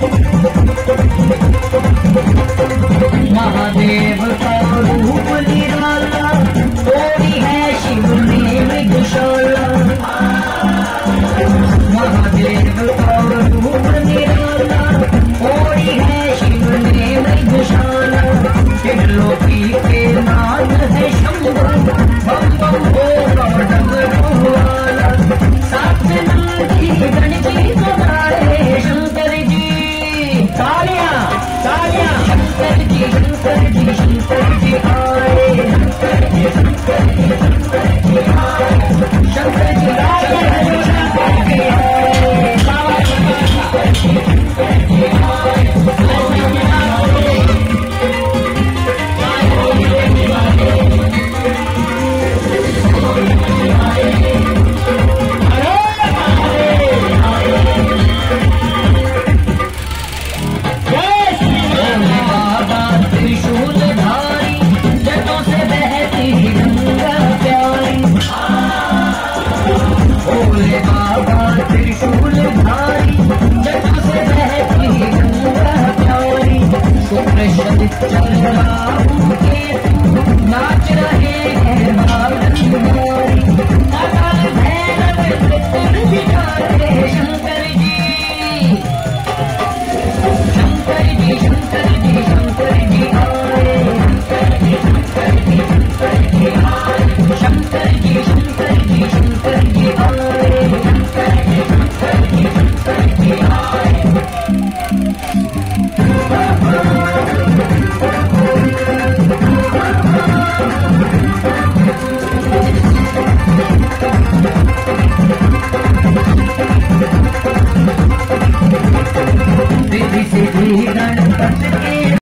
महादेव का रूप निराला, कोई है शिव ने मृगशाला। महादेव का रूप निराला, कोई है शिव ने मृगशाला। त्रिलोकी के नाथ है शंभु, बम बम भोला डमरू वाला। सात नंदी गणजी सवारे शंकर जी, तालियां तालियां। शंकर जी शंकर जी शंकर जी आए, शंकर जी शंकर जी शंकर जी आए, शंकर जी शंकर जी शंकर जी आए, शंकर जी शंकर जी आए। चल राम के नाच रहे हैं बालन मोरी, अकाल भैरव त्रिपुर दिखाते शंकर जी। शंकर जी शंकर जी शंकर जी आए, शंकर जी शंकर जी शंकर जी आए, शंकर जी शंकर जी शंकर जी आए, शंकर जी शंकर जी शंकर जी आए। गणपत के